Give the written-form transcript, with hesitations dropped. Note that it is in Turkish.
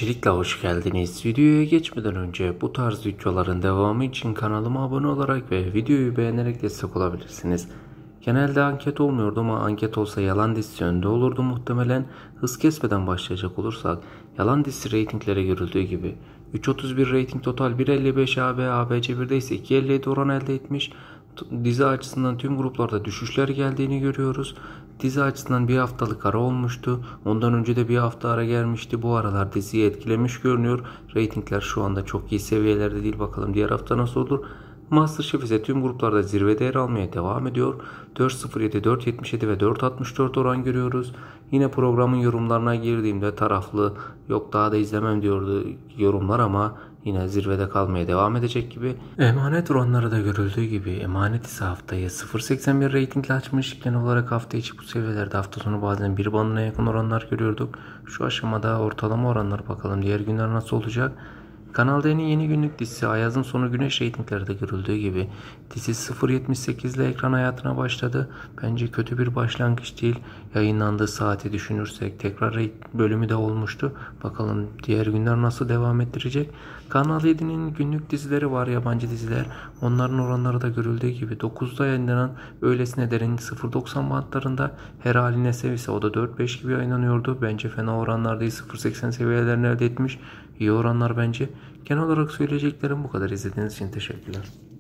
Öncelikle hoş geldiniz. Videoya geçmeden önce bu tarz videoların devamı için kanalıma abone olarak ve videoyu beğenerek destek olabilirsiniz. Genelde anket olmuyordu ama anket olsa yalan dizisi önde olurdu muhtemelen. Hız kesmeden başlayacak olursak yalan dizisi reytinglere görüldüğü gibi 3.31 reyting, total 1.55 AB, ABC1'de ise 2.57 oran elde etmiş. Dizi açısından tüm gruplarda düşüşler geldiğini görüyoruz. Dizi açısından bir haftalık ara olmuştu. Ondan önce de bir hafta ara gelmişti. Bu aralar diziyi etkilemiş görünüyor. Reytingler şu anda çok iyi seviyelerde değil. Bakalım diğer hafta nasıl olur. MasterChef ise tüm gruplarda zirvede yer almaya devam ediyor. 4.07, 4.77 ve 4.64 oran görüyoruz. Yine programın yorumlarına girdiğimde taraflı, yok daha da izlemem diyordu yorumlar ama yine zirvede kalmaya devam edecek gibi. Emanet oranları da görüldüğü gibi emanet ise haftayı 0.81 reytingle açmış. Genel olarak hafta içi bu seviyelerde, hafta sonu bazen 1 bandına yakın oranlar görüyorduk. Şu aşamada ortalama oranlar, bakalım diğer günler nasıl olacak. Kanal D'nin yeni günlük dizisi Ayaz'ın Sonu Güneş reytinglerde görüldüğü gibi dizi 0.78 ile ekran hayatına başladı. Bence kötü bir başlangıç değil. Yayınlandığı saati düşünürsek tekrar bölümü de olmuştu. Bakalım diğer günler nasıl devam ettirecek. Kanal 7'nin günlük dizileri var, yabancı diziler. Onların oranları da görüldüğü gibi 9'da yayınlanan Öylesine Derin 0.90 bantlarında, Her Haline Sev ise o da 4.5 gibi yayınlanıyordu. Bence fena oranlar değil, 0.80 seviyelerini elde etmiş. İyi oranlar bence. Genel olarak söyleyeceklerim bu kadar. İzlediğiniz için teşekkürler.